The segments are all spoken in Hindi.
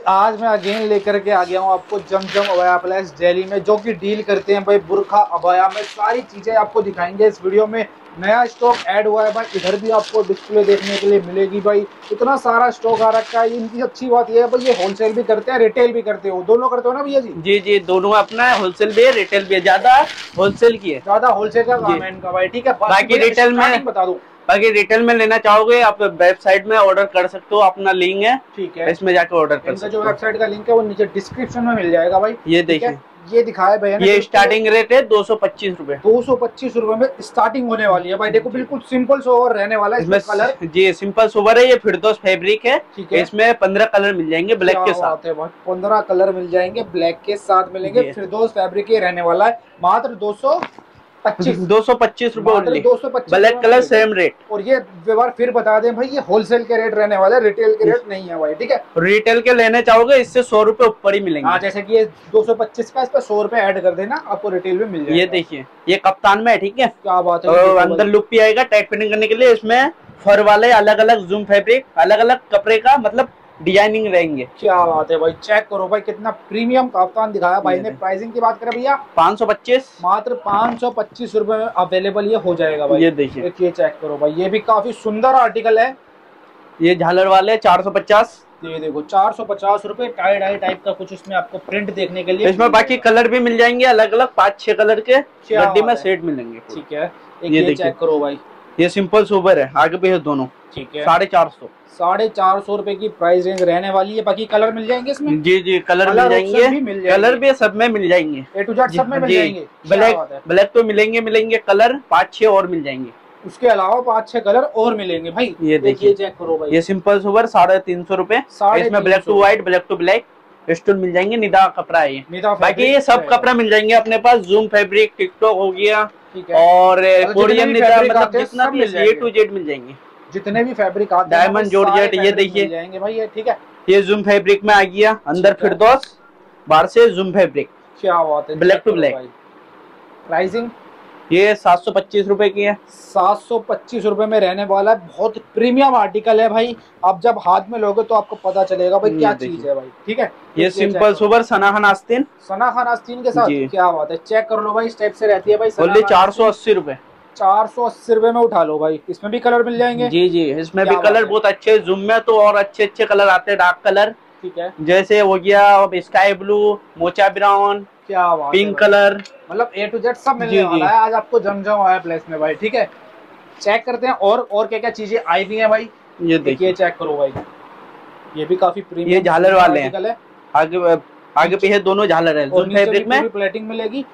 आज मैं अगेन लेकर के आ गया हूँ आपको जमजम अबाया प्लेस दिल्ली में, जो कि डील करते हैं भाई बुरखा अबाया में। सारी चीजें आपको दिखाएंगे इस वीडियो में। नया स्टॉक ऐड हुआ है भाई, इधर भी आपको डिस्प्ले देखने के लिए मिलेगी भाई। इतना सारा स्टॉक आ रखा है। इनकी अच्छी बात यह है भाई, ये होलसेल भी करते हैं, रिटेल भी करते हो, दोनों करते हो ना भैया जी? जी जी, दोनों अपना है, होलसेल भी है रिटेल भी है। ज्यादा होलसेल की है, ज्यादा होलसेल का काम है इनका भाई। ठीक है, बाकी रिटेल में बता दो। बाकी रिटेल में लेना चाहोगे आप वेबसाइट में ऑर्डर कर सकते हो, अपना लिंक है, ठीक है, इसमें जाकर ऑर्डर कर इनका सकते जो हो। वेबसाइट का लिंक है वो नीचे डिस्क्रिप्शन में मिल जाएगा भाई। ये देखिए, ये दिखाया भैया ने, ये स्टार्टिंग रेट है 225 रुपए। 225 रुपए में स्टार्टिंग होने वाली है भाई। देखो बिल्कुल सिंपल सोवर रहने वाला है इसमें कलर। जी सिंपल सोवर है, ये फिरदौस फैब्रिक है। ठीक है, इसमें 15 कलर मिल जाएंगे ब्लैक के साथ। 15 कलर मिल जाएंगे ब्लैक के साथ मिलेंगे। फिरदौस फैब्रिक ये रहने वाला है मात्र 225 रुपए। 225 ब्लैक कलर सेम रेट। और ये व्यवहार फिर बता दें भाई, ये होलसेल के रेट रहने वाले, रिटेल के रेट नहीं है भाई। ठीक है, रिटेल के लेने चाहोगे इससे 100 रुपए ऊपर ही मिलेंगे। हाँ, जैसे कि ये 225 का, इस पर 100 रुपए ऐड कर देना, आपको रिटेल में मिल जाएगा। ये देखिए, ये कप्तान में है। ठीक है, क्या बात है। तो अंदर लुक भी आएगा टाइट फिटिंग करने के लिए। इसमें फर वाले अलग अलग जूम फैब्रिक, अलग अलग कपड़े का मतलब डिजाइनिंग रहेंगे। क्या बात है भाई, चेक करो भाई कितना प्रीमियम कप्तान दिखाया भाई ने। प्राइसिंग की बात करें भैया, 525, मात्र 525 रुपए में अवेलेबल ये हो जाएगा भाई। ये देखिए, ये चेक करो भाई, ये भी काफी सुंदर आर्टिकल है। ये झालर वाले 450। ये देखो 450 रुपए, टाई डाई टाइप का कुछ इसमें आपको प्रिंट देखने के लिए। इसमें बाकी कलर भी मिल जाएंगे अलग अलग, 5-6 कलर के गड्डी में सेट मिलेंगे। ठीक है, ये चेक करो भाई, ये सिंपल सोबर है, आगे भी है दोनों। ठीक है, 450 450 रुपए की प्राइस रेंज रहने वाली है। बाकी कलर मिल जाएंगे इसमें। जी जी, कलर मिल जाएंगे, कलर भी सब में मिल जाएंगे, ए टू जेड सब में मिल जाएंगे। ब्लैक तो मिलेंगे कलर 5-6 और मिल जाएंगे। उसके अलावा 5-6 कलर और मिलेंगे भाई। ये देखिए, चेक करो भाई, ये सिंपल सोबर 350 रुपए। इसमें black to white, black to black stone मिल जाएंगे। निदा कपड़ा है ये। बाकी ये सब कपड़ा मिल जाएंगे अपने पास। जूम फैब्रिक, टिकटॉक हो गया, और कोरियन निदा, मतलब जितना भी ए टू जेड मिल जाएंगे, जितने भी फैब्रिक आते हैं, डायमंड जॉर्जेट। ये देखिए जाएंगे भाई ये। ठीक है, ये जूम फैब्रिक में आ गया, अंदर फिरदौस, बाहर से जूम फैब्रिक। क्या बात है, ब्लैक टू ब्लैक। प्राइसिंग ये 725 रुपए की है। 725 रुपए में रहने वाला है। बहुत प्रीमियम आर्टिकल है भाई। आप जब हाथ में लोगे तो आपको पता चलेगा भाई क्या चीज है भाई। ठीक है, ये सिंपल सोबर सना खान आस्तीन के साथ। क्या बात है, चेक कर लो भाई, इस टाइप से रहती है भाई। 480 रुपए। 480 रुपए में उठा लो भाई। इसमें भी कलर मिल जाएंगे। जी जी, इसमें भी कलर बहुत अच्छे। जूम में तो और अच्छे अच्छे कलर आते हैं, डार्क कलर। ठीक है, जैसे हो गया स्काई ब्लू, मोचा ब्राउन, क्या बात, पिंक कलर, मतलब ए टू जेड सब मिलने वाला है आज आपको जमजम आया प्लेस में भाई। ठीक है, चेक करते हैं और क्या क्या चीजें आई हुई है भाई। ये देखिए, चेक करो भाई, ये भी काफी प्रीमियम। ये झालर वाले हैं, आगे पीछे दोनों झालर है। जूम फैब्रिक में प्लेटिंग मिलेगी।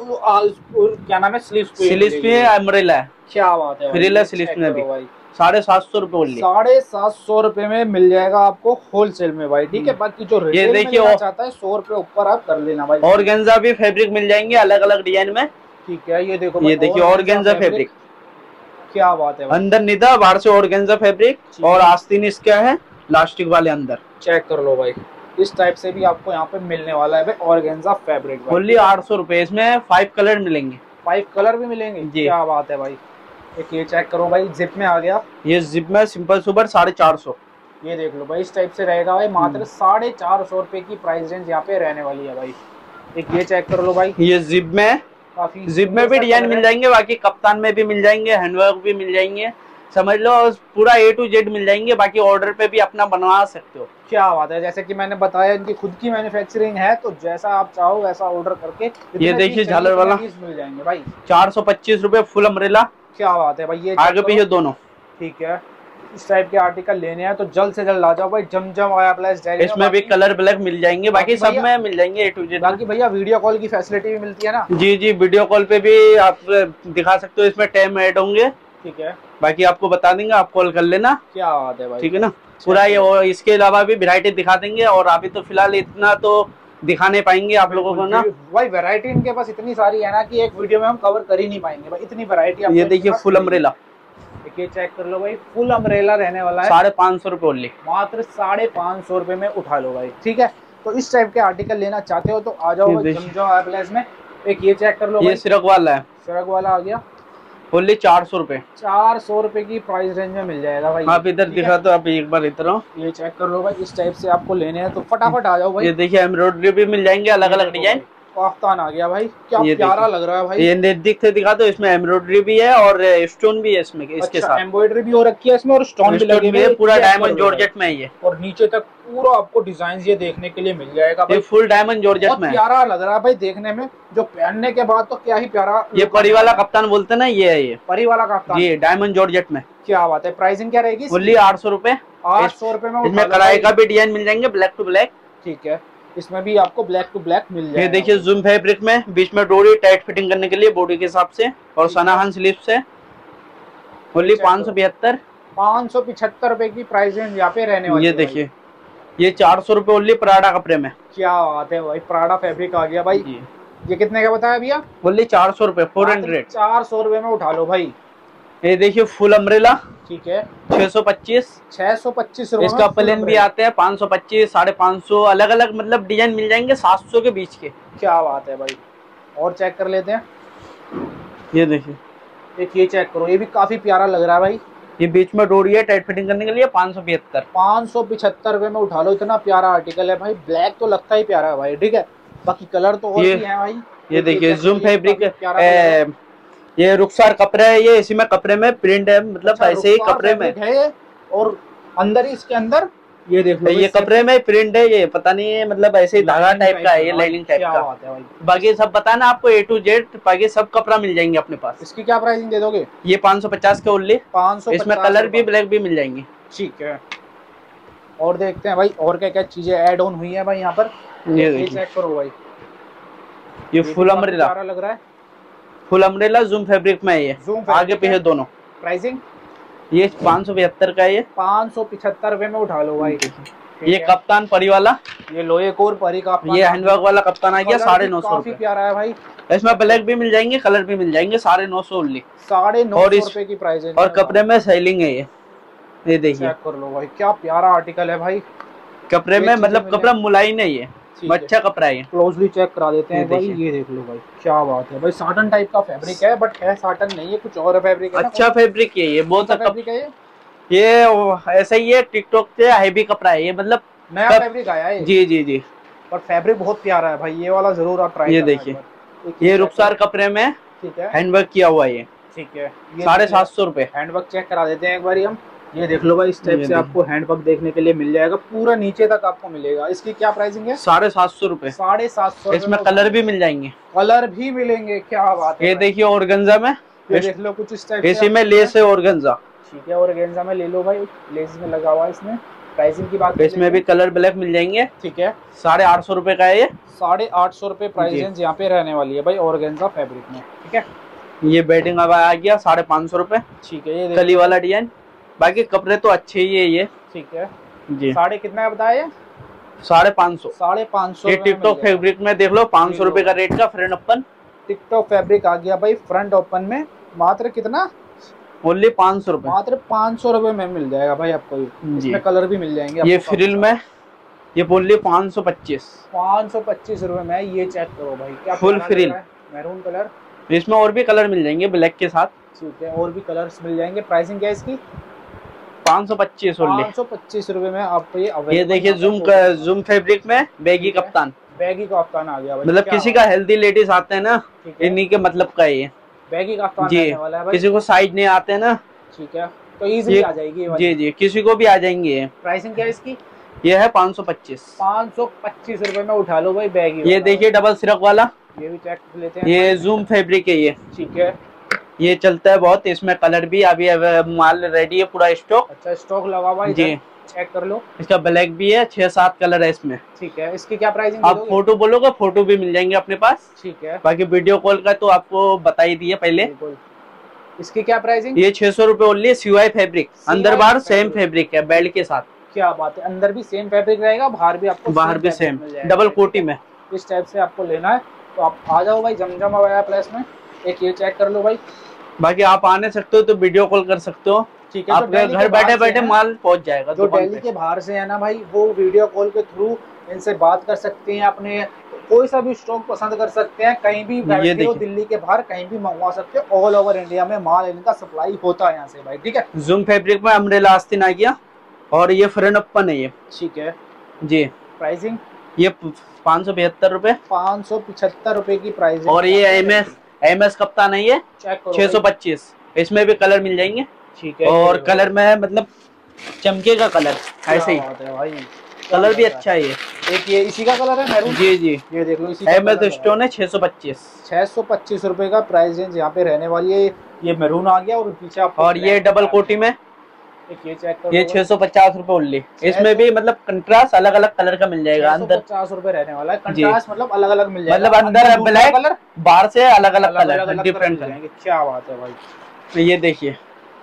और क्या नाम है, स्लीव्स पे अम्ब्रेला है। क्या बात है, फ्रिला स्लीव्स में भी 750 रुपए ओनली। 750 रुपए में मिल जाएगा आपको होलसेल में भाई। ठीक है, बाकी जो ये देखिए चाहता है 100 रुपए ऊपर आप कर लेना भाई। ऑर्गेन्जा भी फैब्रिक मिल जाएंगे अलग अलग डिजाइन में। ठीक है, ये देखो, ये देखिए ऑर्गेन्जा फैब्रिक। क्या बात है, अंदर निदा, बाहर से ऑर्गेन्जा फैब्रिक, और आस्तीन इसका है प्लास्टिक वाले अंदर। चेक कर लो भाई, इस टाइप से भी आपको यहाँ पे मिलने वाला है भाई ऑर्गेन्जा फैब्रिक। ओनली 800 रुपए। इसमें 5 कलर मिलेंगे। 5 कलर भी मिलेंगे। क्या बात है भाई, एक ये चेक करो भाई, जिप में आ गया। ये जिप में सिंपल सोबर 450। ये देख लो भाई, इस टाइप से रहेगा भाई। मात्र 450 रुपए की प्राइस रेंज यहाँ पे रहने वाली है भाई। एक ये चेक कर लो भाई, ये जिप में, काफी जिप में भी डिजाइन मिल जाएंगे। बाकी कप्तान में भी मिल जाएंगे, हैंडवर्क भी मिल जाएंगे, समझ लो पूरा ए टू जेड मिल जाएंगे। बाकी ऑर्डर पे भी अपना बनवा सकते हो। क्या बात है, जैसे कि मैंने बताया इनकी खुद की मैन्युफैक्चरिंग है, तो जैसा आप चाहो वैसा ऑर्डर करके। ये देखिए झालर वाला मिल जाएंगे भाई। 425 रुपए फुल अम्ब्रेला। क्या बात है भाई, ये आगे पीछे दोनों। ठीक है, इस टाइप के आर्टिकल लेने हैं तो जल्द से जल्द आ जाओ भाई जमजम आया प्लस दिल्ली। इसमें भी कलर ब्लैक मिल जाएंगे, बाकी सब में मिल जाएंगे ए टू जेड। बाकी भैया वीडियो कॉल की फैसिलिटी भी मिलती है ना? जी जी, वीडियो कॉल पे भी आप दिखा सकते हो, इसमें टाइम ऐड होंगे। ठीक है, बाकी आपको बता देंगे, आप कॉल कर लेना। क्या बात है भाई, ठीक है ना, पूरा ये। और इसके अलावा भी वैरायटी दिखा देंगे, और अभी तो फिलहाल इतना तो दिखा नहीं पाएंगे आप लोगों को ना भाई। वैरायटी इनके पास इतनी सारी है ना कि एक वीडियो में हम कवर कर ही नहीं पाएंगे भाई, इतनी वैरायटी। ये देखिए फुल अम्ब्रेला, ये चेक कर लो भाई, फुल अम्ब्रेला रहने वाला है। 550 रुपए ओनली। मात्र 550 रुपए में उठा लो भाई। ठीक है, तो इस टाइप के आर्टिकल लेना चाहते हो तो आ जाओ जमजम आया प्लेस में। एक ये चेक कर लो, ये सिरक वाला है। सिरक वाला आ गया। ओनली 400 रुपए। 400 रुपए की प्राइस रेंज में मिल जाएगा भाई। आप इधर दिखा दो, आप एक बार इधर आओ, ये चेक कर लो भाई। इस टाइप से आपको लेने हैं तो फटाफट आ जाओ भाई। ये देखिए एम्ब्रॉयडरी भी मिल जाएंगे, अलग अलग डिजाइन। काफ्तान आ गया भाई, क्या प्यारा लग रहा है भाई। ये नजदीक से दिखा दो, इसमें एम्ब्रॉयडरी भी है और स्टोन भी है इसमें, इसके साथ एम्ब्रॉयडरी भी हो रखी है इसमें और स्टोन भी लगे हुए हैं, पूरा डायमंड जॉर्जेट में ये। और नीचे तक पूरा आपको डिजाइन ये देखने के लिए मिल जाएगा भाई। फुल डायमंड जॉर्जेट में प्यारा लग रहा है भाई देखने में, जो पहनने के बाद तो क्या ही प्यारा। ये परी वाला कप्तान बोलते हैं ना, ये है ये परी वाला कप्तान, ये डायमंड जॉर्जेट में। क्या बात है। प्राइसिंग क्या रहेगी? ओनली 800 रुपए। 800 रुपए में इसमें कढ़ाई का भी डिजाइन मिल जाएंगे, ब्लैक टू ब्लैक। ठीक है, इसमें भी आपको ब्लैक टू ब्लैक मिल जाएगा। ये देखिए जूम फैब्रिक में, बीच में डोरी टाइट फिटिंग करने के लिए बॉडी के हिसाब से, और सनाहन स्लीव्स है। ओनली 575। 575 रुपए की प्राइस रेंज यहाँ पे रहने वाली है। ये देखिए ये 400 रुपए ओनली पराडा कपड़े में। क्या बात है भाई, पराडा फैब्रिक आ गया भाई। ये कितने का बताया भैया? ओनली 400 रुपए, 400। 400 रुपए में उठा लो भाई। ये देखिए फुल अम्ब्रेला, ठीक है, 625 रुपए। इसका प्लेन भी आते हैं 525, 550, अलग अलग मतलब डिजाइन मिल जाएंगे 700 के बीच के। क्या बात है भाई। और चेक कर लेते हैं। ये देखिए एक ये चेक करो, ये भी काफी प्यारा लग रहा है भाई। ये बीच में डोरी है टाइट फिटिंग करने के लिए, 575। 575 रुपए में उठा लो, इतना प्यारा आर्टिकल है भाई। ब्लैक तो लगता ही प्यारा है भाई, ठीक है, बाकी कलर तो और भी है भाई। ये देखिए जूम फैब्रिक, ये रुखसार कपड़ा है, ये इसी में कपड़े में प्रिंट है, मतलब ऐसे ही कपड़े में है। और अंदर ही इसके अंदर ये देख लो, ये कपड़े में प्रिंट है, ये पता नहीं है मतलब ऐसे ही धागा टाइप का है, ये लाइनिंग टाइप का। बात है भाई। बाकी सब बताना आपको A to Z, बाकी सब कपड़ा मिल जाएंगे अपने पास। इसकी क्या प्राइसिंग दे दोगे? ये 550 के ओनली। 550। इसमें कलर भी ब्लैक भी मिल जाएंगे। ठीक है, और देखते हैं भाई और क्या क्या चीजें ऐड ऑन हुई है भाई यहाँ पर। ये चेक करो भाई, ये फुल अम्ब्रेला लग रहा है। फुल अम्ब्रेला जूम फैब्रिक में है, ये आगे पीछे दोनों। प्राइसिंग ये 575 का है, ये 575 रुपए में उठा लो भाई। ये कप्तान परी वाला, ये लोहे कोर परी का, ये हैंडवर्क वाला कप्तान आ गया 950 काफी प्यारा है भाई। इसमें ब्लैक भी मिल जाएंगे, कलर भी मिल जाएंगे, 950 ओनली। 950 रुपए की प्राइस है। और कपड़े में सेलिंग है ये देखिए, चेक कर लो भाई, क्या प्यारा आर्टिकल है भाई। कपड़े में मतलब कपड़ा मुलायम नहीं है, अच्छा कपड़ा है। क्लोजली चेक करा देते हैं भाई। ये देख लो भाई, क्या बात है भाई। साटन टाइप का फैब्रिक है, बट है साटन नहीं है, कुछ और फैब्रिक है। अच्छा फैब्रिक है ये, बहुत अच्छा फैब्रिक है ये ऐसा ही है, टिकटॉक से हैवी कपड़ा है ये, मतलब नया फैब्रिक आया है। जी जी जी, पर फैब्रिक बहुत प्यारा है भाई, ये वाला जरूर आप ट्राई। ये देखिए ये रुखसार कपड़े में, ठीक है, हैंडवर्क किया हुआ है। ठीक है, 750 रुपए। हैंडवर्क चेक करा देते हैं एक बार हम। ये देख लो भाई, इस टाइप से आपको हैंडवर्क देखने के लिए मिल जाएगा, पूरा नीचे तक आपको मिलेगा। इसकी क्या प्राइसिंग है? 750 रुपए। 750। इसमें कलर भी मिल जाएंगे, कलर भी मिलेंगे। क्या बात है। ये देखिए ऑर्गेन्जा में, ये देख लो कुछ इस टाइप से। इसी में लेस है ऑर्गेन्जा। ठीक है, ऑर्गेन्जा में ले लो भाई, लेस में लगा हुआ है इसमें। प्राइसिंग की बात, इसमें भी कलर ब्लैक मिल जाएंगे। ठीक है, 850 रुपए का है ये। 850 रुपए प्राइस रेंज यहाँ पे रहने वाली है भाई, ऑर्गेन्जा फैब्रिक में। ठीक है, ये बेडिंग अब आ गया 550 रुपए। ठीक है, ये कली वाला डिजाइन, बाकी कपड़े तो अच्छे ही है ये। ठीक है जी, साढ़े कितना बताया? 550। 550। ये टिकटॉक फैब्रिक में देख लो 500 रुपए का रेट का फ्रंट ओपन। टिकटॉक फैब्रिक आ गया भाई फ्रंट ओपन में, मात्र कितना? ओनली 500 रुपए। मात्र 500 रुपए में मिल जाएगा भाई आपको। इसमें कलर भी मिल जाएंगे। ये फ्रिल में, ये ओनली 525। 525 रुपए में। ये चेक करो भाई, क्या फुल फ्रिल मैरून कलर। इसमें और भी कलर मिल जाएंगे ब्लैक के साथ। ठीक है, और भी कलर्स मिल जाएंगे। प्राइसिंग क्या है इसकी? 525 ओनली। 525 रुपए में आपको ये देखिए जूम फैब्रिक में बैगी कप्तान। बैगी कप्तान आ गया भाई, मतलब किसी का हेल्दी लेडीज आते हैं ना, इन्हीं के मतलब का ये बैगी कप्तान जी वाला है भाई। किसी को साइज नहीं आते हैं ना, ठीक है, तो इजीली आ जाएगी जी जी, किसी को भी आ जाएंगे। प्राइसिंग क्या है इसकी? ये है 525। 525 रुपए में उठा लो भाई बैगी। ये देखिए डबल सिरक वाला, ये भी चेक लेते हैं। ये जूम फैब्रिक है ये। ठीक है, ये चलता है बहुत, इसमें कलर भी अभी माल रेडी है, पूरा स्टॉक। अच्छा, स्टॉक लगा हुआ है जी, चेक कर लो। इसका ब्लैक भी है, 6-7 कलर है इसमें। ठीक है, इसकी क्या प्राइसिंग? आप फोटो बोलोगे, फोटो भी मिल जाएंगे अपने पास। ठीक है, बाकी वीडियो कॉल का तो आपको बता ही दिया पहले। इसकी क्या प्राइसिंग? ये 600 रुपए ओनली। CY फैब्रिक, अंदर बाहर सेम फैब्रिक है, बेल्ट के साथ। क्या बात है, अंदर भी सेम फैब्रिक रहेगा, बाहर भी आपको बाहर भी सेम डबल कोटी में। इस टाइप से आपको लेना है तो आप आ जाओ भाई जमजम अबाया प्लेस में। एक ये चेक कर लो भाई। बाकी आप आने सकते हो तो वीडियो कॉल कर सकते हो। ठीक है, आपके घर बैठे बैठे माल पहुंच जाएगा। जो दिल्ली के बाहर से है ना भाई, वो वीडियो कॉल के थ्रू इनसे बात कर सकते हैं, अपने कोई सा भी स्टॉक पसंद कर सकते हैं, कहीं भी बैठे हो दिल्ली के बाहर कहीं भी मंगवा सकते हो। ऑल ओवर इंडिया में माल इनका सप्लाई होता है यहाँ से भाई, ठीक है। जूम फैब्रिक में अम्ब्रेला आस्तीन आ गया और ये फ्रंट ओपन है ये, ठीक है जी। प्राइसिंग ये 575 रुपए, 575 रुपए की प्राइस। और ये एमएस कप्तान है ये 625। इसमें भी कलर मिल जाएंगे, ठीक है। और कलर में मतलब चमकेगा कलर ऐसे ही भाई, कलर भी अच्छा है ये। एक ये इसी का कलर है मैरून, जी जी, ये देख लो, इसी एमएस स्टोन है 625 रुपए का प्राइस रेंज यहाँ पे रहने वाली है। ये मैरून आ गया और पीछे आप, और ये डबल कोटी में ये चेक करो, ये 650 रुपए ओनली। इसमें भी मतलब कंट्रास्ट अलग अलग कलर का मिल जाएगा। अंदर 50 रुपए रहने वाला है, कंट्रास्ट मतलब अलग अलग मिल जाएगा, मतलब अंदर ब्लैक कलर, बाहर से अलग अलग कलर, डिफरेंट कलर। क्या बात है भाई। तो ये देखिए,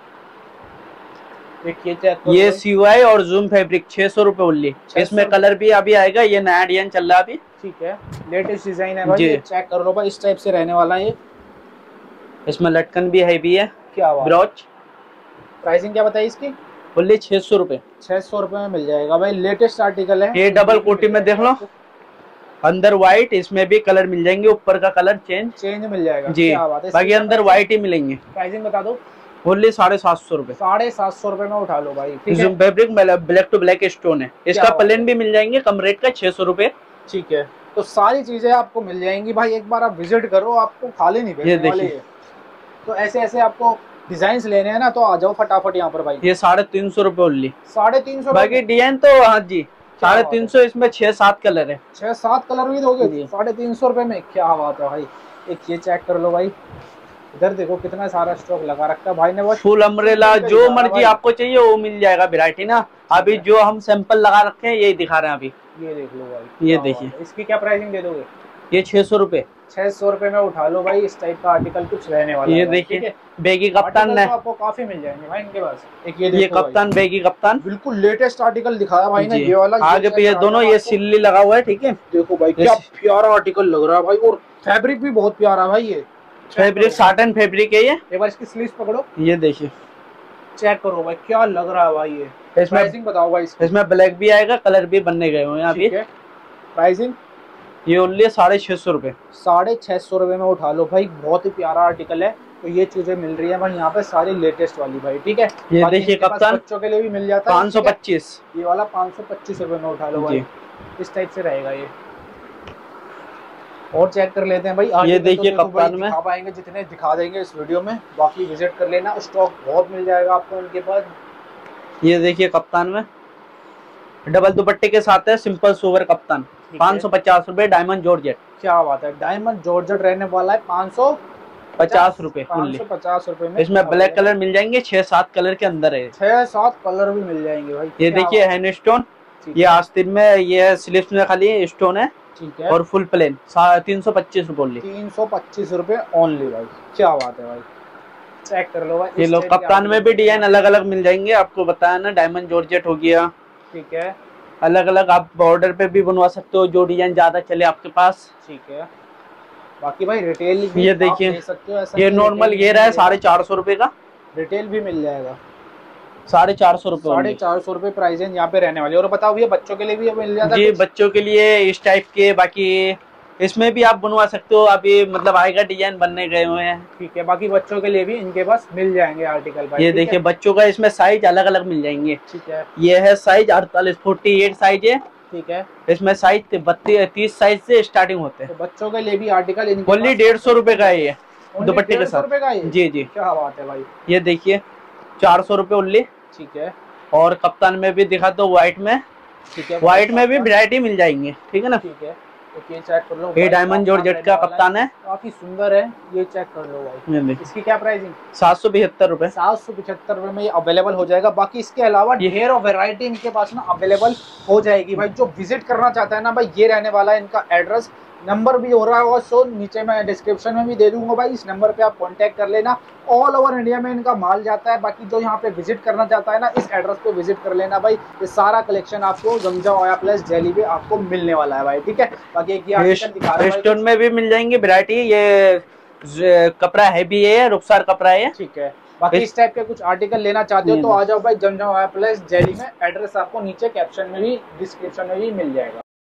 ये सीवाई और जूम फैब्रिक 600 रुपए ओनली। इसमें कलर भी अभी आएगा, ये नया डिजाइन चल रहा है अभी, ठीक है। लेटेस्ट डिजाइन है भाई, चेक कर लो भाई, इस टाइप से रहने वाला है ये। इसमें लटकन भी है भी है, क्या बात। ब्रोच प्राइसिंग क्या बताई इसकी? ओनली 600 रुपए। 600 रुपए में मिल जाएगा भाई, लेटेस्ट आर्टिकल है। ये डबल कोटी में देख लो, अंदर व्हाइट, इसमें भी कलर मिल जाएंगे, ऊपर का कलर चेंज मिल जाएगा जी। बाकी अंदर व्हाइट ही मिलेंगे। प्राइसिंग बता दो। ओनली 750 रुपए। 750 रुपए में उठा लो भाई, zoom fabric black to black stone है। इसका प्लेन भी मिल जाएंगे कम रेट का 600 रुपए, ठीक है। तो सारी चीजें आपको मिल जाएंगी भाई, एक बार आप विजिट करो, आपको खाली नहीं भेजने वाले। तो ऐसे ऐसे आपको डिजाइन लेने हैं ना, तो आ जाओ फटाफट यहाँ पर भाई। ये 350 रुपए ओनली। 350। बाकी डिजाइन तो हाँ जी 350। इसमें 6-7 कलर है, 6-7 कलर भी दोगे 350 रुपए में? क्या बात है भाई। एक ये चेक कर लो भाई, इधर देखो कितना सारा स्टॉक लगा रखा है भाई ने। बस फुल अम्ब्रेला जो मर्जी आपको चाहिए वो मिल जाएगा, वैरायटी ना। अभी जो हम सैंपल लगा रखे हैं यही दिखा रहे हैं अभी। ये देख लो भाई, ये देखिए। इसकी क्या प्राइसिंग दे दोगे? ये 600 रुपए। 600 रुपए में उठा लो भाई, इस टाइप का आर्टिकल कुछ रहने वाला है। ये देखिए बेगी कप्तान है, आपको काफी मिल जाएंगे भाई इनके पास। एक ये कप्तान, बेगी कप्तान बिल्कुल लेटेस्ट आर्टिकल दिखाया भाई ने, ये वाला आगे पे ये दोनों, ये सिल्ली लगा हुआ है, ठीक है। देखो भाई क्या प्यारा आर्टिकल लग रहा है भाई, और फैब्रिक भी बहुत प्यारा भाई। ये फैब्रिक साटन फैब्रिक है ये। एक बार इसकी स्लीव्स पकड़ो, ये देखिए, चेक करो भाई क्या लग रहा है भाई। ये प्राइसिंग बताओ भाई। इसमें ब्लैक भी आएगा, कलर भी बनने गए हुए हैं अभी। प्राइसिंग ये ओनली 650 रुपए। 650 रुपए में उठा लो भाई, बहुत ही प्यारा आर्टिकल है। तो ये चीजें मिल रही है भाई यहाँ पे सारी लेटेस्ट वाली भाई, ठीक है। ये देखिए कप्तान, बच्चों के लिए भी मिल जाता है 525। ये वाला 525 रुपए में उठा लो भाई, इस टाइप से रहेगा ये। और चेक कर लेते हैं भाई। ये देखिए कप्तान में दिखा पाएंगे जितने दिखा देंगे इस वीडियो में, बाकी विजिट कर लेना, स्टॉक बहुत मिल जाएगा आपको इनके पास। ये देखिए कप्तान में डबल दुपट्टे के साथ है, सिंपल सोवर कप्तान 550 रुपए, डायमंड जॉर्जेट। क्या बात है, डायमंड जॉर्जेट रहने वाला है 550 रुपए। 550 रुपए में इसमें ब्लैक कलर मिल जाएंगे, 6-7 कलर के अंदर है, 6-7 कलर भी मिल जाएंगे भाई। ये देखिए हैंड स्टोन, ये आस्तीन में, ये स्लिप्स में खाली स्टोन है, ठीक है। और फुल प्लेन 325 रुपए ओनली। 325 रुपए ओनली भाई, क्या बात है भाई। चेक कर लो भाई। ये लो कप्तान में भी डिजाइन अलग अलग मिल जाएंगे, आपको बताया ना, डायमंड जॉर्जेट हो गया, ठीक है। अलग अलग आप बॉर्डर पे भी बनवा सकते हो, जो डिजाइन ज्यादा चले आपके पास, ठीक है। बाकी भाई रिटेल भी ये देखिए, ऐसा ये नॉर्मल ये रहा है 450 रुपए का, रिटेल भी मिल जाएगा 450 रुपए। 450 रुपए प्राइस है यहाँ पे रहने वाली। और बताओ ये बच्चों के लिए भी मिल जाता है जी, बच्चों के लिए इस टाइप के। बाकी इसमें भी आप बनवा सकते हो, अभी मतलब आएगा, डिजाइन बनने गए हुए हैं, ठीक है। बाकी बच्चों के लिए भी इनके पास मिल जाएंगे आर्टिकल भाई। ये देखिए बच्चों का, इसमें साइज अलग अलग मिल जाएंगे, ठीक है। ये है साइज 48-48 साइज है, ठीक है। इसमें साइज 32-30 साइज से स्टार्टिंग होते हैं। तो बच्चों के लिए भी आर्टिकल ओनली 150 रुपए का है ये, दुपट्टे के साथ। जी जी, क्या बात है भाई। ये देखिए 400 रुपए ओनली, ठीक है। और कप्तान में भी दिखा दो, व्हाइट में, ठीक है। व्हाइट में भी वैरायटी मिल जाएंगे, ठीक है ना। ठीक है, तो ये चेक कर लो, ये डायमंड जॉर्जेट का कप्तान है, काफी सुंदर है, ये चेक कर लो भाई। इसकी क्या प्राइसिंग? 775 रुपए। 775 रुपए में ये अवेलेबल हो जाएगा। बाकी इसके अलावा ढेर और वैरायटी इनके पास ना अवेलेबल हो जाएगी भाई। जो विजिट करना चाहता है ना भाई, ये रहने वाला है इनका एड्रेस, नंबर भी हो रहा है, और सो नीचे मैं डिस्क्रिप्शन में भी दे दूंगा भाई, इस नंबर पे आप कांटेक्ट कर लेना। ऑल ओवर इंडिया में इनका माल जाता है। बाकी जो यहाँ पे विजिट करना चाहता है ना, इस एड्रेस पे विजिट कर लेना भाई। ये सारा कलेक्शन आपको जमजा ओया प्लेस दिल्ली पे आपको मिलने वाला है भाई, ठीक है। बाकी एक रेस्टोरेंट में भी मिल जाएंगे वैरायटी। ये कपड़ा हैवी है, रुखसार कपड़ा है, ठीक है। बाकी इस टाइप के कुछ आर्टिकल लेना चाहते हो तो आ जाओ भाई जमजा ओया प्लेस दिल्ली में। एड्रेस आपको नीचे कैप्शन में भी, डिस्क्रिप्शन में भी मिल जाएगा।